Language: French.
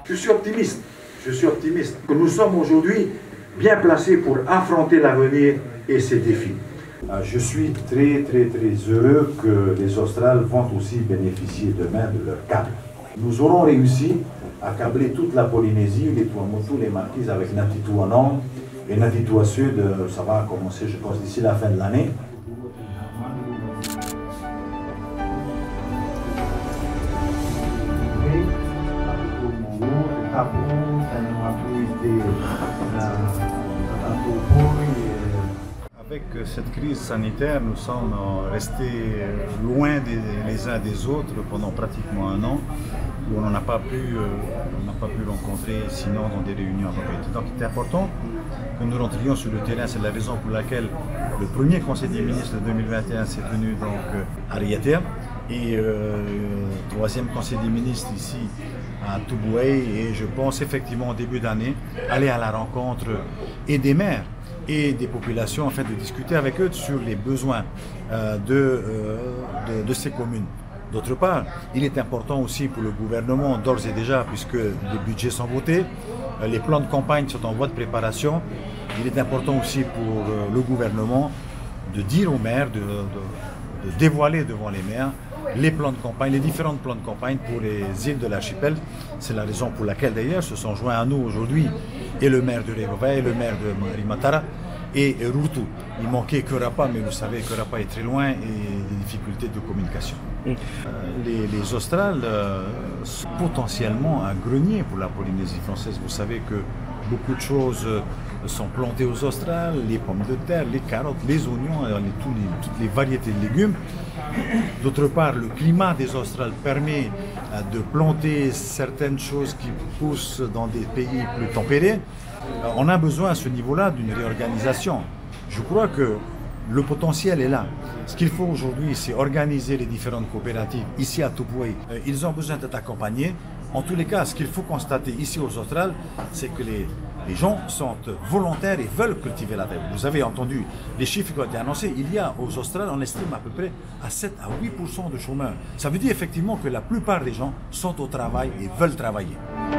Je suis optimiste. Je suis optimiste. Que nous sommes aujourd'hui bien placés pour affronter l'avenir et ses défis. Je suis très heureux que les Australes vont aussi bénéficier demain de leur câble. Nous aurons réussi à câbler toute la Polynésie, les Tuamotu, les Marquises avec Ngatitu Nord et Ngatitu Sud. Ça va commencer, je pense, d'ici la fin de l'année. Avec cette crise sanitaire, nous sommes restés loin les uns des autres pendant pratiquement un an, où on n'a pas pu rencontrer sinon dans des réunions appropriées. Donc il est important que nous rentrions sur le terrain. C'est la raison pour laquelle le premier Conseil des ministres de 2021 s'est tenu donc à Raiatea et le troisième Conseil des ministres ici à Tubuai, et je pense effectivement au début d'année aller à la rencontre et des maires et des populations afin de discuter avec eux sur les besoins de ces communes. D'autre part, il est important aussi pour le gouvernement, d'ores et déjà, puisque les budgets sont votés, les plans de campagne sont en voie de préparation, il est important aussi pour le gouvernement de dire aux maires, de dévoiler devant les maires les plans de campagne, les différents plans de campagne pour les îles de l'archipel. C'est la raison pour laquelle d'ailleurs se sont joints à nous aujourd'hui et le maire de Raiatea et le maire de Marimatara et Rurutu. Il manquait Kerapa, mais vous savez, Kerapa est très loin et des difficultés de communication. Les Australes sont potentiellement un grenier pour la Polynésie française. Vous savez que beaucoup de choses sont plantées aux Australes, les pommes de terre, les carottes, les oignons, toutes les variétés de légumes. D'autre part, le climat des Australes permet de planter certaines choses qui poussent dans des pays plus tempérés. On a besoin à ce niveau-là d'une réorganisation. Je crois que le potentiel est là. Ce qu'il faut aujourd'hui, c'est organiser les différentes coopératives ici à Tubuai. Ils ont besoin d'être accompagnés. En tous les cas, ce qu'il faut constater ici aux Australes, c'est que les gens sont volontaires et veulent cultiver la terre. Vous avez entendu les chiffres qui ont été annoncés. Il y a aux Australes, on estime à peu près à 7 à 8% de chômeurs. Ça veut dire effectivement que la plupart des gens sont au travail et veulent travailler.